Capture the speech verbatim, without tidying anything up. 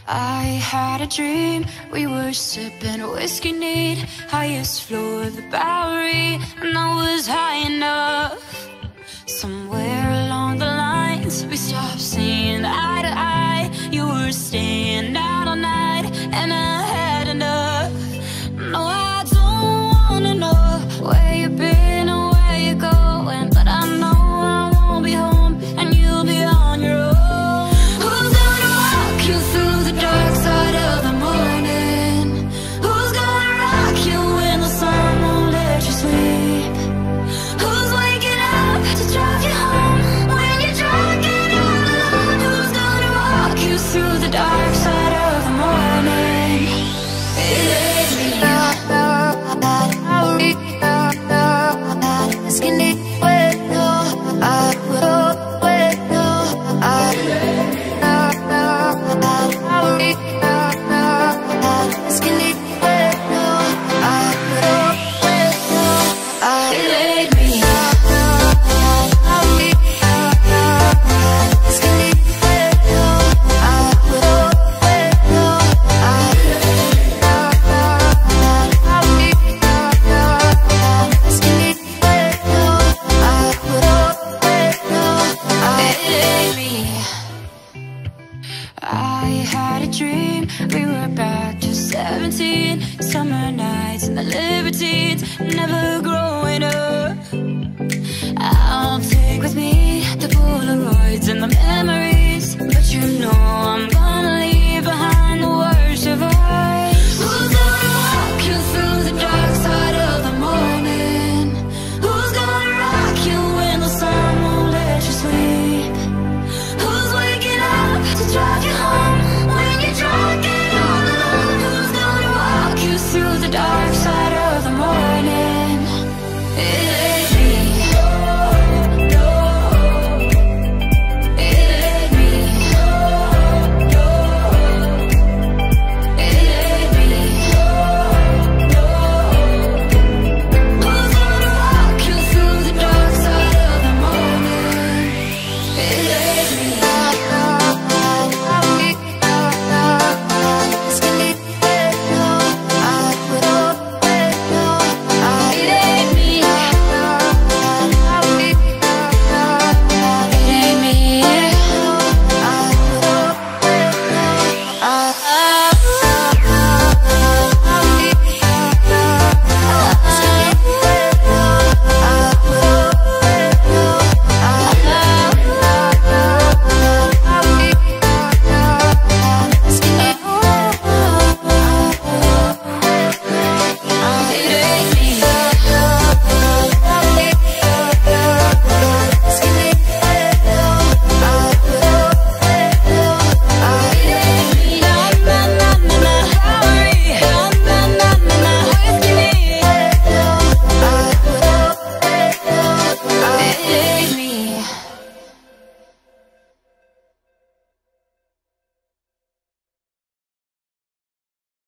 I had a dream, we were sipping whiskey neat, highest floor of the Bowery, and I was high enough. Somewhere along the lines, we stopped seeing eye to eye. You were staying out all night, and I had enough. No, I don't wanna know where you've been or where you're going, but I know I won't be home, and you'll be on your own. Who's gonna walk you through the dark side of the morning? Who's gonna rock you when the sun won't let you sleep? Who's waking up to drive you home when you're drunk and all alone? Who's gonna walk you through the dark side of the morning? It ain't me. I had a dream, we were back to seventeen, summer nights and the libertines, never growing up. I'll take with me the Polaroids and the memories, but you know I'm gonna leave behind the world.